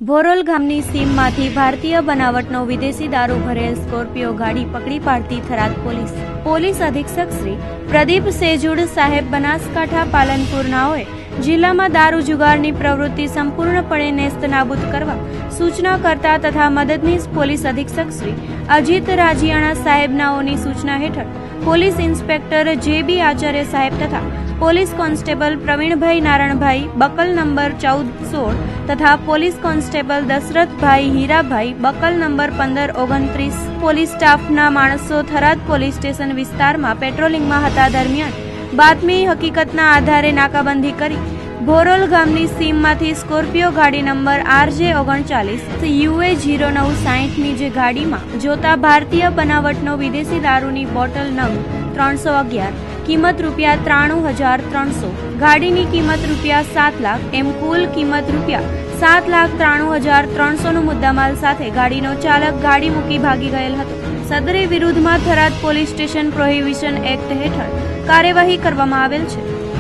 ભોરોલ ગામની સીમમાંથી ભારતીય બનાવટનો વિદેશી દારૂ ભરેલ સ્કોર્પિયો ગાડી પકડી પાડતી થરાદ પોલીસ અધિક્ષક શ્રી પ્રદીપ સેજુડ સાહેબ બનાસકાંઠા પાલનપુરનાઓએ જિલ્લામાં દારૂ જુગારની પ્રવૃત્તિ સંપૂર્ણપણે નેસ્તનાબૂદ કરવા સૂચના કરતા તથા મદદનીશ પોલીસ અધિક્ષક શ્રી અજીત રાજીયાણા સાહેબનાઓની સૂચના હેઠળ પોલીસ ઇન્સ્પેક્ટર જે.બી. આચાર્ય સાહેબ તથા police constable Pravinbhai Naranbhai buckle number 14-16 તથા police constable Dashrathbhai Hirabhai buckle number 15-29 police સ્ટાફના માણસો થરાદ પોલીસ સ્ટેશન વિસ્તારમાં પેટ્રોલિંગમાં હતા દરમિયાન બાતમી હકીકતના આધારે નાકાબંધી કરી ભોરોલ ગામની સીમમાંથી સ્કોર્પિયો ગાડી નંબર RJ39 UA 0960ની જે ગાડીમાં જોતા ભારતીય બનાવટનો વિદેશી દારૂની બોટલ નંગ 311 કિંમત ₹93,300 ગાડીની કિંમત ₹7 લાખ એમ કુલ કિંમત ₹7,93,300 નો મુદ્દામાલ સાથે ગાડીનો ચાલક ગાડી મૂકી ભાગી ગયેલ હતો। સદરે વિરુદ્ધમાં Tharad police station prohibition act હેઠળ કાર્યવાહી કરવામાં આવેલ છે।